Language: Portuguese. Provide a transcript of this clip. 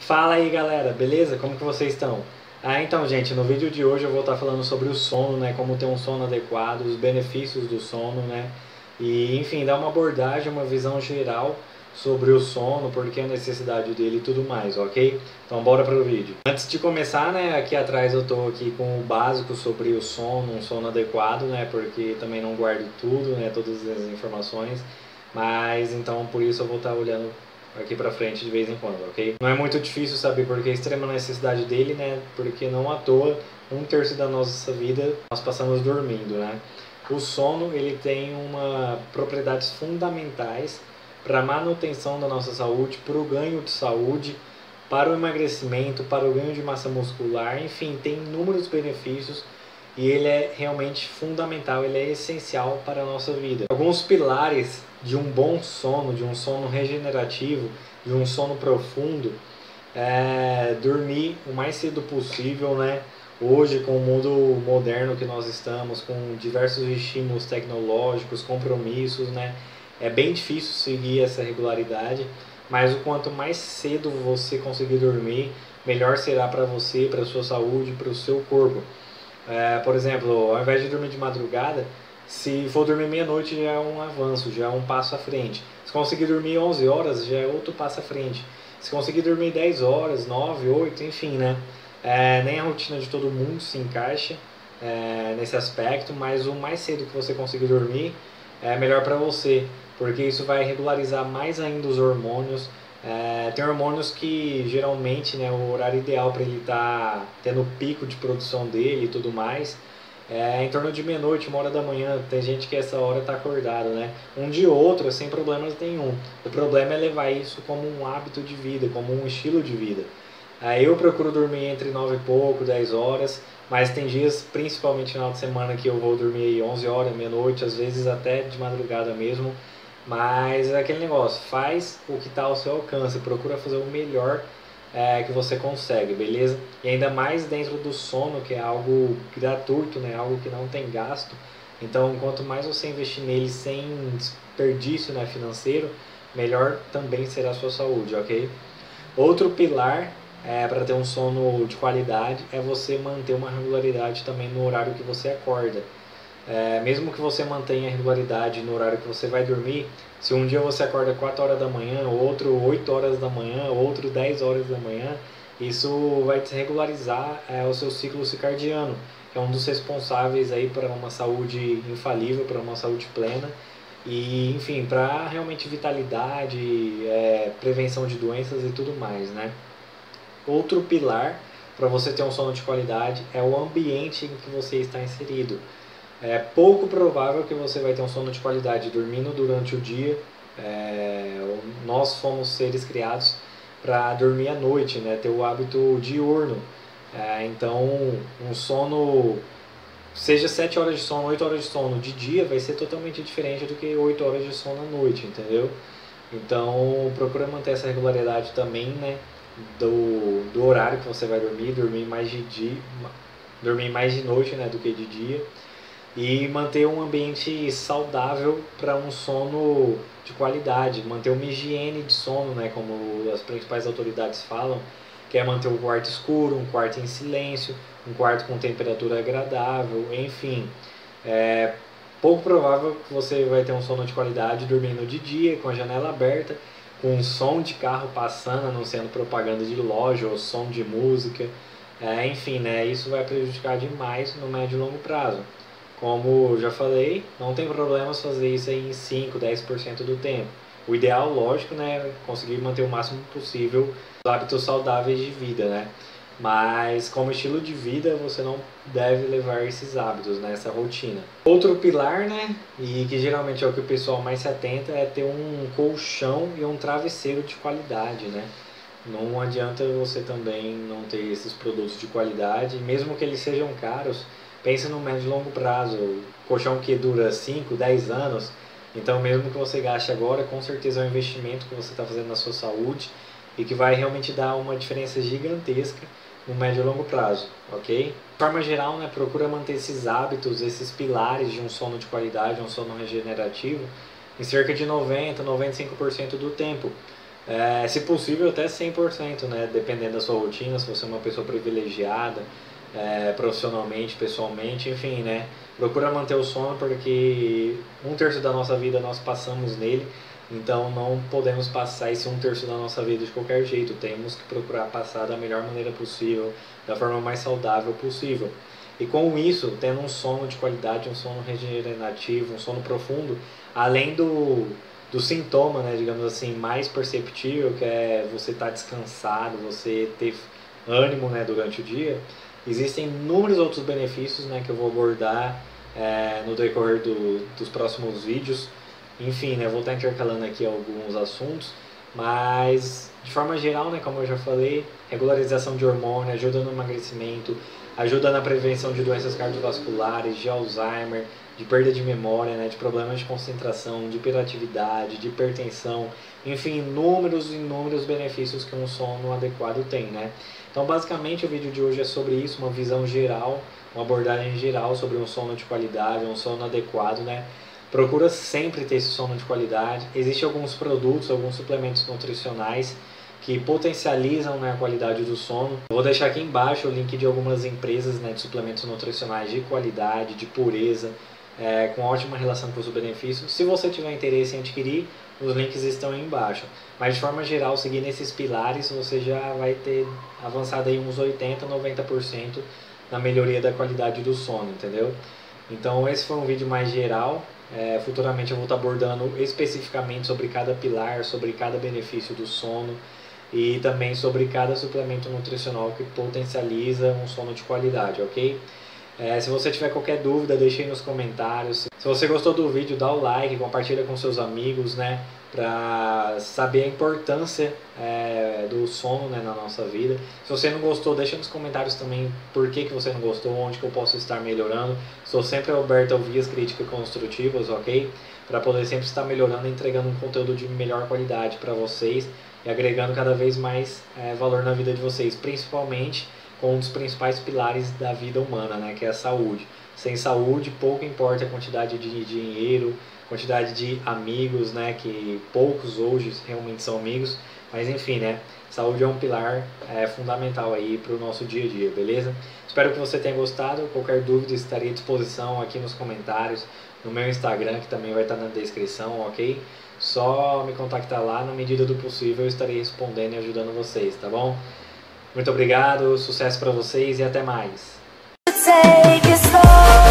Fala aí galera, beleza? Como que vocês estão? Então gente, no vídeo de hoje eu vou estar falando sobre o sono, né? Como ter um sono adequado, os benefícios do sono, né? E enfim, dar uma abordagem, uma visão geral sobre o sono, porque a necessidade dele e tudo mais, ok? Então bora pro vídeo. Antes de começar, né? Aqui atrás eu tô aqui com o básico sobre o sono, um sono adequado, né? Porque também não guardo tudo, né? Todas as informações. Mas então por isso eu vou estar olhando aqui pra frente de vez em quando, ok? Não é muito difícil saber porque é extrema necessidade dele, né? Porque não à toa, 1/3 da nossa vida nós passamos dormindo, né? O sono, ele tem uma propriedades fundamentais para a manutenção da nossa saúde, para o ganho de saúde, para o emagrecimento, para o ganho de massa muscular, enfim, tem inúmeros benefícios e ele é realmente fundamental, ele é essencial para a nossa vida. Alguns pilares de um bom sono, de um sono regenerativo, de um sono profundo, é dormir o mais cedo possível, né? Hoje, com o mundo moderno que nós estamos, com diversos estímulos tecnológicos, compromissos, né? É bem difícil seguir essa regularidade, mas o quanto mais cedo você conseguir dormir, melhor será para você, para a sua saúde, para o seu corpo. Por exemplo, ao invés de dormir de madrugada, se for dormir meia-noite já é um avanço, já é um passo à frente. Se conseguir dormir 11 horas, já é outro passo à frente. Se conseguir dormir 10 horas, 9, 8, enfim, né? Nem a rotina de todo mundo se encaixa nesse aspecto, mas o mais cedo que você conseguir dormir é melhor para você, porque isso vai regularizar mais ainda os hormônios. Tem hormônios que geralmente, né, o horário ideal para ele estar tendo o pico de produção dele e tudo mais em torno de meia-noite, 1 hora da manhã. Tem gente que essa hora está acordado, né? Um de outro, sem problemas nenhum. O problema é levar isso como um hábito de vida, como um estilo de vida. Eu procuro dormir entre 9 e pouco, 10 horas, mas tem dias, principalmente no final de semana, que eu vou dormir 11 horas, meia-noite, às vezes até de madrugada mesmo. Mas é aquele negócio, faz o que está ao seu alcance, procura fazer o melhor que você consegue, beleza? E ainda mais dentro do sono, que é algo gratuito, né? Algo que não tem gasto. Então, quanto mais você investir nele sem desperdício, né, financeiro, melhor também será a sua saúde, ok? Outro pilar para ter um sono de qualidade é você manter uma regularidade também no horário que você acorda. Mesmo que você mantenha a regularidade no horário que você vai dormir, se um dia você acorda 4 horas da manhã, outro 8 horas da manhã, outro 10 horas da manhã, isso vai desregularizar o seu ciclo circadiano, que é um dos responsáveis aí para uma saúde infalível, para uma saúde plena e, enfim, para realmente vitalidade, prevenção de doenças e tudo mais, né? Outro pilar para você ter um sono de qualidade é o ambiente em que você está inserido. É pouco provável que você vai ter um sono de qualidade dormindo durante o dia. Nós fomos seres criados para dormir à noite, né? Ter o hábito diurno. Então, um sono, seja 7 horas de sono, 8 horas de sono de dia, vai ser totalmente diferente do que 8 horas de sono à noite, entendeu? Então, procura manter essa regularidade também, né? Do horário que você vai dormir mais de dia, dormir mais de noite, né, do que de dia, e manter um ambiente saudável para um sono de qualidade, manter uma higiene de sono, né, como as principais autoridades falam, que é manter um quarto escuro, um quarto em silêncio, um quarto com temperatura agradável, enfim. É pouco provável que você vai ter um sono de qualidade dormindo de dia, com a janela aberta, com um som de carro passando, anunciando propaganda de loja ou som de música. Enfim, né, isso vai prejudicar demais no médio e longo prazo. Como já falei, não tem problemas fazer isso aí em 5, 10% do tempo. O ideal, lógico, né, é conseguir manter o máximo possível os hábitos saudáveis de vida, né? Mas como estilo de vida, você não deve levar esses hábitos, né, essa rotina. Outro pilar, né, e que geralmente é o que o pessoal mais se atenta, é ter um colchão e um travesseiro de qualidade, né? Não adianta você também não ter esses produtos de qualidade, mesmo que eles sejam caros. Pensa no médio e longo prazo, colchão que dura 5, 10 anos, então mesmo que você gaste agora, com certeza é um investimento que você está fazendo na sua saúde e que vai realmente dar uma diferença gigantesca no médio e longo prazo, ok? De forma geral, né, procura manter esses hábitos, esses pilares de um sono de qualidade, um sono regenerativo, em cerca de 90, 95% do tempo. Se possível até 100%, né? Dependendo da sua rotina, se você é uma pessoa privilegiada, profissionalmente, pessoalmente, enfim, né? Procura manter o sono porque um terço da nossa vida nós passamos nele, então não podemos passar esse um terço da nossa vida de qualquer jeito, temos que procurar passar da melhor maneira possível, da forma mais saudável possível. E com isso, tendo um sono de qualidade, um sono regenerativo, um sono profundo, além do sintoma, né, digamos assim, mais perceptível, que é você estar descansado, você ter ânimo, né, durante o dia, existem inúmeros outros benefícios, né, que eu vou abordar no decorrer dos próximos vídeos. Enfim, né, vou estar intercalando aqui alguns assuntos, mas de forma geral, né, como eu já falei, regularização de hormônio, ajuda no emagrecimento, ajuda na prevenção de doenças cardiovasculares, de Alzheimer, de perda de memória, né, de problemas de concentração, de hiperatividade, de hipertensão, enfim, inúmeros benefícios que um sono adequado tem, né? Então, basicamente, o vídeo de hoje é sobre isso, uma visão geral, uma abordagem geral sobre um sono de qualidade, um sono adequado, né? Procura sempre ter esse sono de qualidade. Existem alguns produtos, alguns suplementos nutricionais que potencializam, né, a qualidade do sono. Eu vou deixar aqui embaixo o link de algumas empresas, né, de suplementos nutricionais de qualidade, de pureza, com ótima relação custo-benefício. Se você tiver interesse em adquirir, os links estão aí embaixo. Mas de forma geral, seguindo esses pilares, você já vai ter avançado aí uns 80, 90% na melhoria da qualidade do sono, entendeu? Então esse foi um vídeo mais geral. Futuramente eu vou estar abordando especificamente sobre cada pilar, sobre cada benefício do sono e também sobre cada suplemento nutricional que potencializa um sono de qualidade, ok? Se você tiver qualquer dúvida, deixe aí nos comentários. Se você gostou do vídeo, dá o like, compartilha com seus amigos, né? Para saber a importância do sono, né, na nossa vida. Se você não gostou, deixa nos comentários também por que você não gostou, onde que eu posso estar melhorando. Estou sempre aberto a ouvir as críticas construtivas, ok? Para poder sempre estar melhorando e entregando um conteúdo de melhor qualidade para vocês e agregando cada vez mais valor na vida de vocês, principalmente com um dos principais pilares da vida humana, né, que é a saúde. Sem saúde, pouco importa a quantidade de dinheiro, quantidade de amigos, né, que poucos hoje realmente são amigos, mas enfim, né, saúde é um pilar fundamental aí para o nosso dia a dia, beleza? Espero que você tenha gostado. Qualquer dúvida estarei à disposição aqui nos comentários, no meu Instagram, que também vai estar na descrição, ok? Só me contactar lá, na medida do possível eu estarei respondendo e ajudando vocês, tá bom? Muito obrigado, sucesso para vocês e até mais.